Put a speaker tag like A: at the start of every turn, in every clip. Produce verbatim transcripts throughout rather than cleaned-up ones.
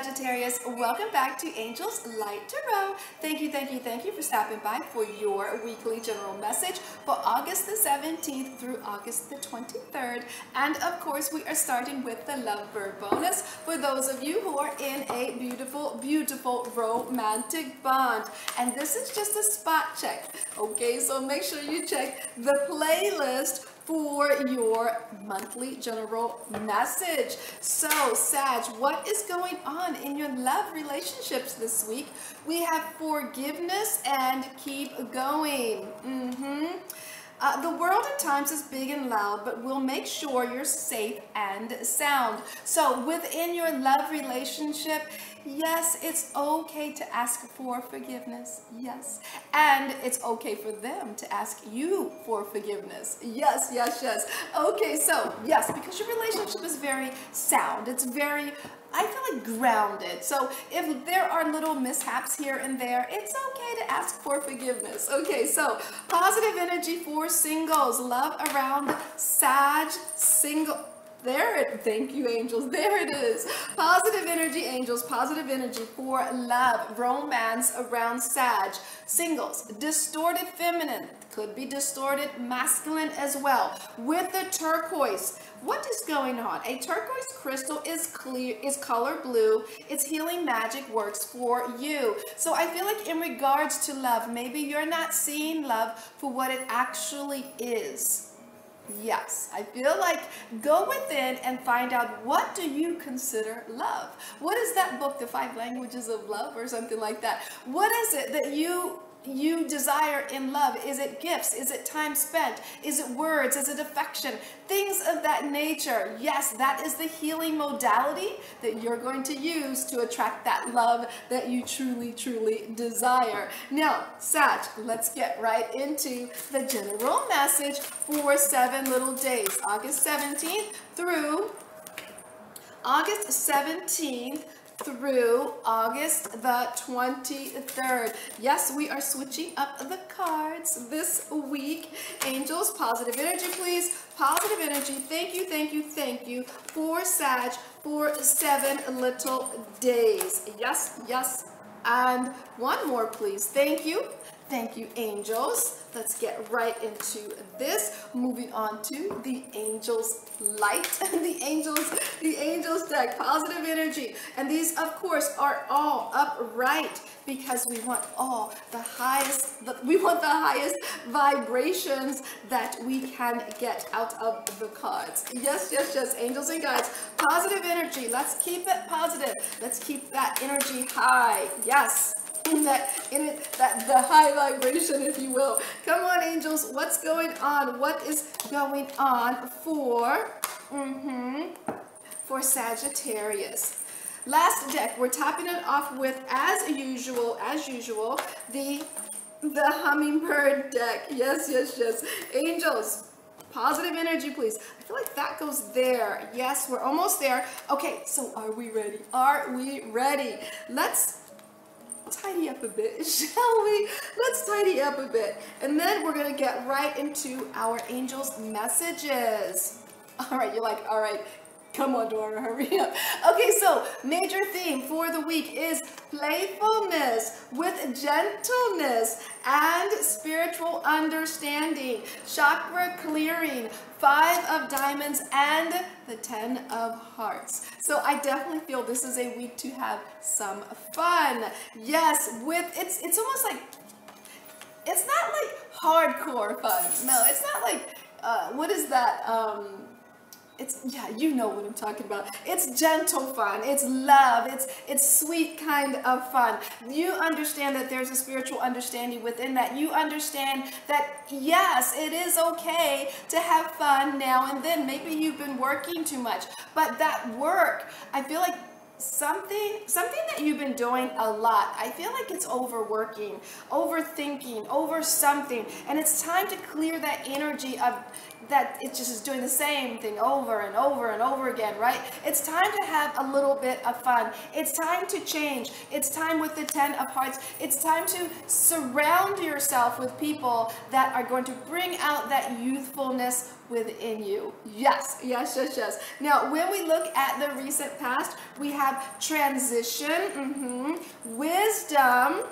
A: Sagittarius, welcome back to Angels Light Tarot. Thank you, thank you, thank you for stopping by for your weekly general message for August the seventeenth through August the twenty-third. And of course, we are starting with the Lovebird bonus for those of you who are in a beautiful, beautiful romantic bond. And this is just a spot check, okay? So make sure you check the playlist for your monthly general message. So Sag, what is going on in your love relationships this week? We have forgiveness and keep going. Mm-hmm. Uh, the world at times is big and loud, but we'll make sure you're safe and sound. So within your love relationship, yes, it's okay to ask for forgiveness. Yes. And it's okay for them to ask you for forgiveness. Yes, yes, yes. Okay, so yes, because your relationship is very sound. It's very, I feel like, grounded. So if there are little mishaps here and there, it's okay to ask for forgiveness. Okay, so positive energy for singles. Love around Sag single. There it, thank you, angels. There it is. Positive energy, angels. Positive energy for love, romance around Sag. Singles, distorted feminine, could be distorted masculine as well. With the turquoise, what is going on? A turquoise crystal is clear, is color blue. Its healing magic works for you. So I feel like in regards to love, maybe you're not seeing love for what it actually is. Yes, I feel like go within and find out, what do you consider love? What is that book, The Five Languages of Love or something like that? What is it that you you desire in love? Is it gifts? Is it time spent? Is it words? Is it affection? Things of that nature. Yes, that is the healing modality that you're going to use to attract that love that you truly, truly desire. Now, Sag, let's get right into the general message for seven little days, August seventeenth through August seventeenth through August the twenty-third. Yes, we are switching up the cards this week. Angels, positive energy, please. Positive energy. Thank you, thank you, thank you for Sag for seven little days. Yes, yes. And one more, please. Thank you. Thank you, angels. Let's get right into this. Moving on to the angels light, the angels, the angels deck, positive energy. And these, of course, are all upright because we want all the highest, the, we want the highest vibrations that we can get out of the cards. Yes, yes, yes, angels and guides, positive energy. Let's keep it positive. Let's keep that energy high. Yes. That in it, that the high vibration, if you will. Come on, angels, what's going on? What is going on for mm-hmm, for Sagittarius? Last deck, we're topping it off with, as usual, as usual, the the hummingbird deck. Yes, yes, yes. Angels, positive energy, please. I feel like that goes there. Yes, we're almost there. Okay, so are we ready? Are we ready? Let's tidy up a bit, shall we? Let's tidy up a bit. And then we're going to get right into our angels' messages. All right, you're like, all right, come on, Dora, hurry up. Okay, so major theme for the week is playfulness with gentleness and spiritual understanding, chakra clearing, five of diamonds, and the ten of hearts. So I definitely feel this is a week to have some fun. Yes, with it's it's almost like, it's not like hardcore fun. No, it's not like uh, what is that? Um, It's, yeah, you know what I'm talking about. It's gentle fun. It's love. It's it's sweet kind of fun. You understand that there's a spiritual understanding within that. You understand that, yes, it is okay to have fun now and then. Maybe you've been working too much, but that work, I feel like something something that you've been doing a lot, I feel like it's overworking, overthinking, over something, and it's time to clear that energy of that it just is doing the same thing over and over and over again, right? It's time to have a little bit of fun. It's time to change. It's time with the ten of hearts. It's time to surround yourself with people that are going to bring out that youthfulness within you. Yes, yes, yes, yes. Now, when we look at the recent past, we have have transition, mm-hmm, wisdom,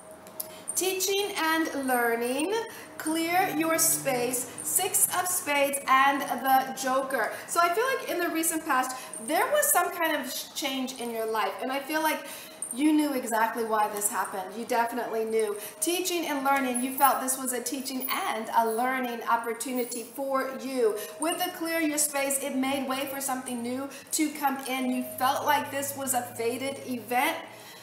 A: teaching and learning, clear your space, six of spades, and the joker. So I feel like in the recent past, there was some kind of change in your life. And I feel like you knew exactly why this happened. You definitely knew. Teaching and learning, you felt this was a teaching and a learning opportunity for you. With the clear your space, it made way for something new to come in. You felt like this was a fated event.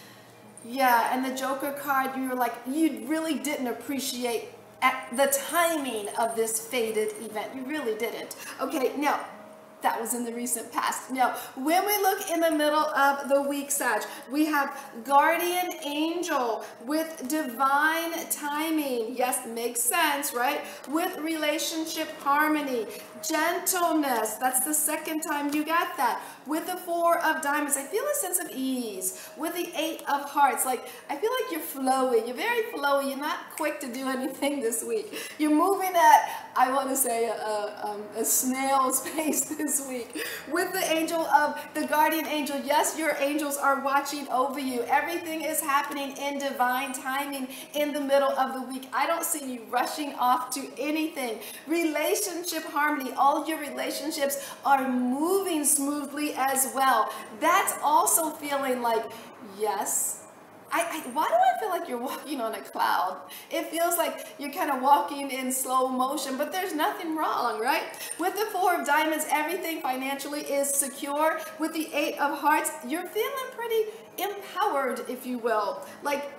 A: Yeah, and the Joker card, you were like, you really didn't appreciate at the timing of this fated event. You really didn't. Okay, now, that was in the recent past. Now, when we look in the middle of the week, Sag, we have guardian angel with divine timing. Yes, makes sense, right? With relationship harmony, gentleness. That's the second time you got that. With the four of diamonds, I feel a sense of ease. With the eight of hearts, like, I feel like you're flowy. You're very flowy. You're not quick to do anything this week. You're moving at, I want to say, a, a, um, a snail's pace this week. With the angel of the guardian angel, yes, your angels are watching over you. Everything is happening in divine timing in the middle of the week. I don't see you rushing off to anything. Relationship harmony, all your relationships are moving smoothly as well. That's also feeling like, yes, I, I, why do I feel like you're walking on a cloud? It feels like you're kind of walking in slow motion, but there's nothing wrong, right? With the four of diamonds, everything financially is secure. With the eight of hearts, you're feeling pretty empowered, if you will. Like,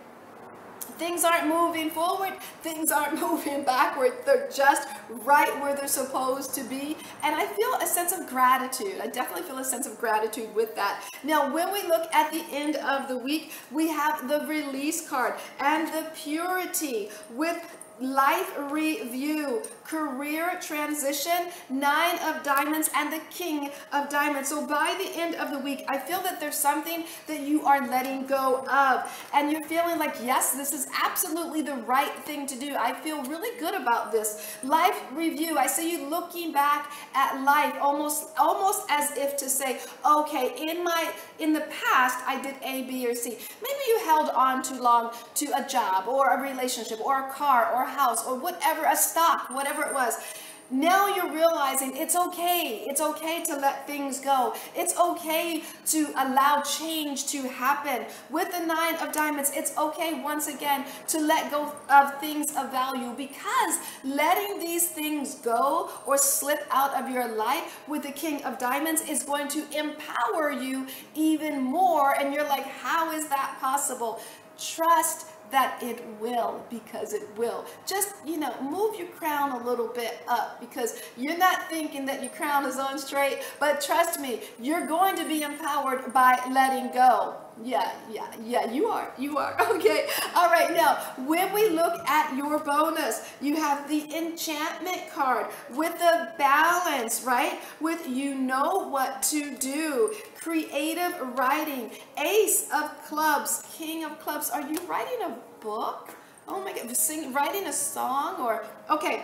A: things aren't moving forward, things aren't moving backward. They're just right where they're supposed to be. And I feel a sense of gratitude. I definitely feel a sense of gratitude with that. Now, when we look at the end of the week, we have the release card and the purity with life review, career transition, nine of diamonds, and the king of diamonds. So by the end of the week, I feel that there's something that you are letting go of, and you're feeling like, yes, this is absolutely the right thing to do. I feel really good about this. Life review, I see you looking back at life almost almost as if to say, okay, in my in the past I did A, B, or C. Maybe you held on too long to a job or a relationship or a car or a house or whatever, a stock, whatever it was. Now you're realizing it's okay. It's okay to let things go. It's okay to allow change to happen. With the nine of diamonds, it's okay once again to let go of things of value, because letting these things go or slip out of your life with the king of diamonds is going to empower you even more. And you're like, how is that possible? Trust that it will, because it will. Just, you know, move your crown a little bit up, because you're not thinking that your crown is on straight, but trust me, you're going to be empowered by letting go. Yeah, yeah, yeah, you are, you are, okay. All right, now, when we look at your bonus, you have the enchantment card with the balance, right? With you know what to do, creative writing, ace of clubs, king of clubs. Are you writing a book? Oh my God, sing, writing a song, or, okay.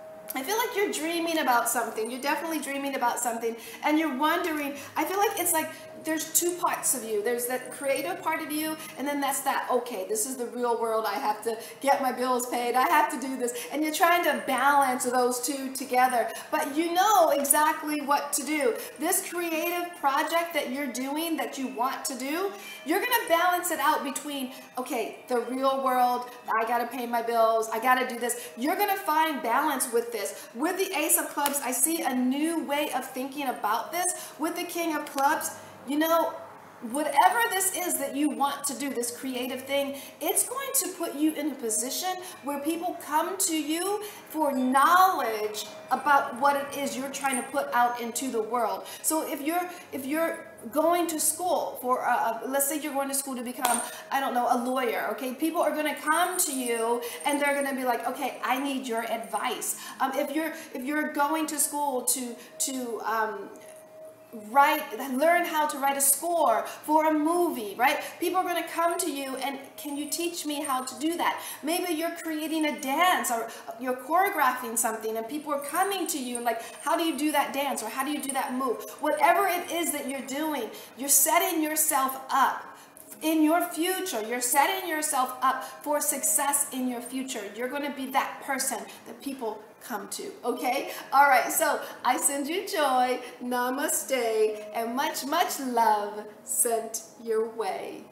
A: I feel like you're dreaming about something. You're definitely dreaming about something, and you're wondering, I feel like it's like there's two parts of you. There's that creative part of you, and then that's that, okay, this is the real world. I have to get my bills paid. I have to do this. And you're trying to balance those two together, but you know exactly what to do. This creative project that you're doing, that you want to do, you're going to balance it out between, okay, the real world, I got to pay my bills, I got to do this. You're going to find balance with this. With the ace of clubs, I see a new way of thinking about this. With the king of clubs, you know, whatever this is that you want to do, this creative thing, it's going to put you in a position where people come to you for knowledge about what it is you're trying to put out into the world. So if you're if you're going to school for, uh, let's say you're going to school to become, I don't know, a lawyer, okay? People are going to come to you and they're going to be like, okay, I need your advice. Um, if you're if you're going to school to to um, write, learn how to write a score for a movie, right? People are going to come to you and, can you teach me how to do that? Maybe you're creating a dance or you're choreographing something and people are coming to you like, how do you do that dance or how do you do that move? Whatever it is that you're doing, you're setting yourself up in your future. You're setting yourself up for success in your future. You're going to be that person that people come to, okay? All right, so I send you joy, namaste, and much, much love sent your way.